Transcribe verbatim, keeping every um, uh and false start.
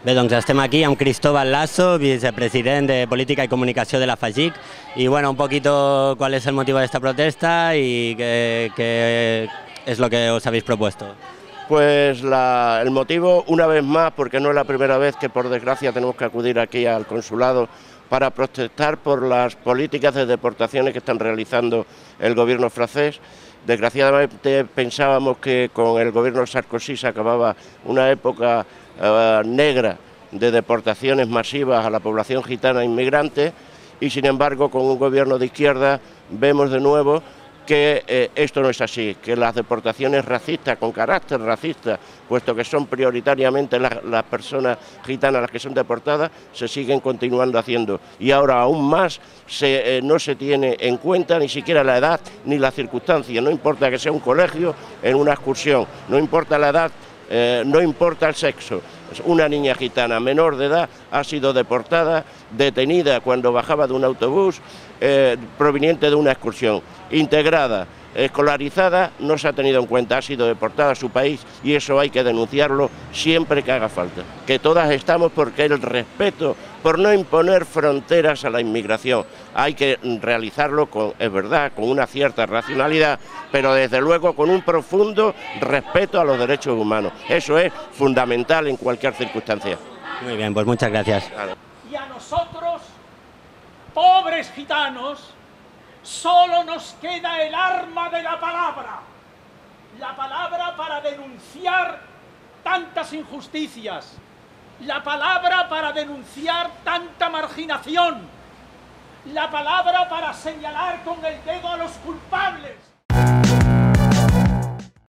Bé, doncs estem aquí amb Cristóbal Lasso, vicepresident de Política y Comunicación de la FAGIC, y bueno, un poquito cuál es el motivo de esta protesta y qué, qué es lo que os habéis propuesto. Pues la, el motivo, una vez más, porque no es la primera vez que por desgracia tenemos que acudir aquí al consulado para protestar por las políticas de deportaciones que están realizando el gobierno francés. Desgraciadamente pensábamos que con el gobierno Sarkozy se acababa una época uh, negra de deportaciones masivas a la población gitana inmigrante, y sin embargo con un gobierno de izquierda vemos de nuevo que eh, esto no es así, que las deportaciones racistas, con carácter racista, puesto que son prioritariamente las, las personas gitanas las que son deportadas, se siguen continuando haciendo. Y ahora aún más se, eh, no se tiene en cuenta ni siquiera la edad ni las circunstancias, no importa que sea un colegio, en una excursión, no importa la edad, eh, no importa el sexo. Una niña gitana menor de edad ha sido deportada, detenida cuando bajaba de un autobús eh, proveniente de una excursión, integrada, escolarizada, no se ha tenido en cuenta, ha sido deportada a su país, y eso hay que denunciarlo siempre que haga falta. Que todas estamos porque el respeto, por no imponer fronteras a la inmigración, hay que realizarlo, con, es verdad, con una cierta racionalidad, pero desde luego con un profundo respeto a los derechos humanos. Eso es fundamental en cualquier circunstancia. Muy bien, pues muchas gracias. Claro. Y a nosotros, pobres gitanos, solo nos queda el arma de la palabra, la palabra para denunciar tantas injusticias, la palabra para denunciar tanta marginación, la palabra para señalar con el dedo a los culpables.